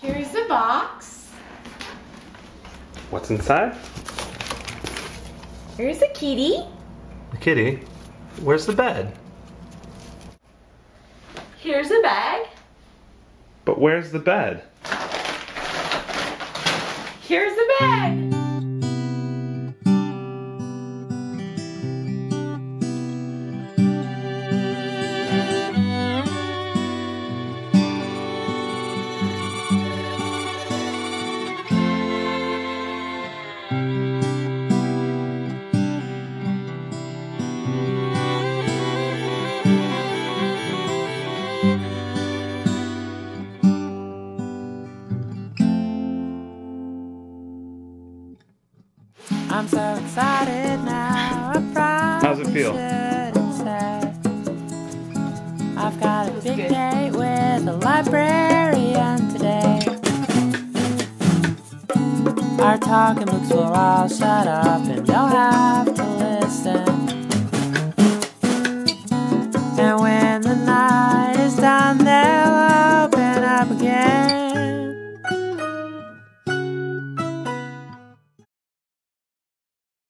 Here's the box. What's inside? Here's the kitty. The kitty? Where's the bed? Here's the bag. But where's the bed? Here's the bag. I'm so excited now. How's it feel? I've got a big date with a librarian today. Our talking books will all shut up and they'll have to listen. And when the night is done, they'll open up again.